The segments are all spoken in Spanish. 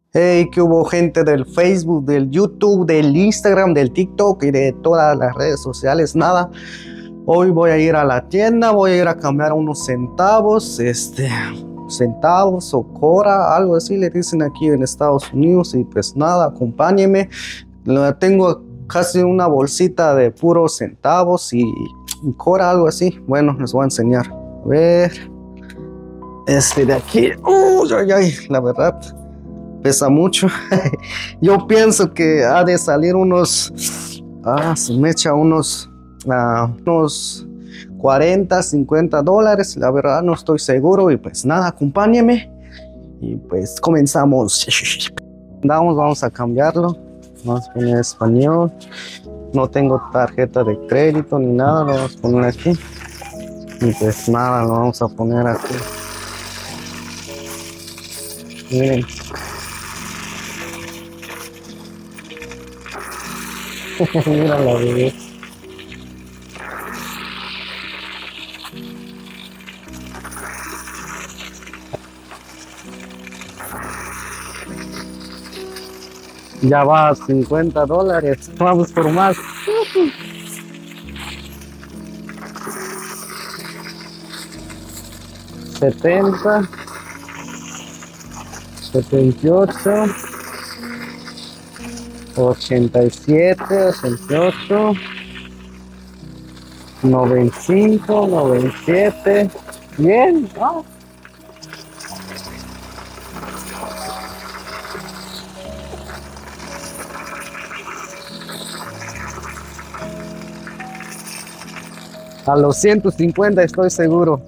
Hey, ¿qué hubo gente del Facebook, del YouTube, del Instagram, del TikTok y de todas las redes sociales? Nada, hoy voy a ir a la tienda, voy a ir a cambiar unos centavos, centavos o cora, algo así le dicen aquí en Estados Unidos y pues nada, acompáñeme. Tengo casi una bolsita de puros centavos y cora, algo así. Bueno, les voy a enseñar. A ver, este de aquí, uy, ay, ay, la verdad pesa mucho. Yo pienso que ha de salir se me echa unos 40, $50. La verdad no estoy seguro y pues nada, acompáñeme y pues comenzamos. Vamos a cambiarlo. Vamos a poner español. No tengo tarjeta de crédito ni nada, lo vamos a poner aquí. Y pues nada, lo vamos a poner aquí. Miren. Mira la bebé. Ya va a $50. Vamos por más. 70, 78, 87, 88, 95, 97. Bien, ¿no? A los 150 estoy seguro.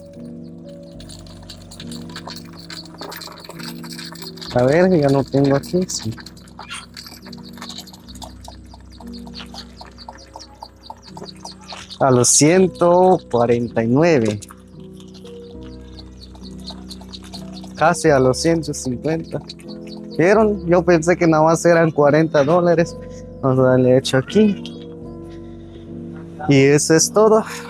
A ver, ya no tengo aquí. Sí. A los 149. Casi a los 150. ¿Vieron? Yo pensé que nada más eran $40. Vamos a darle hecho aquí. Y eso es todo.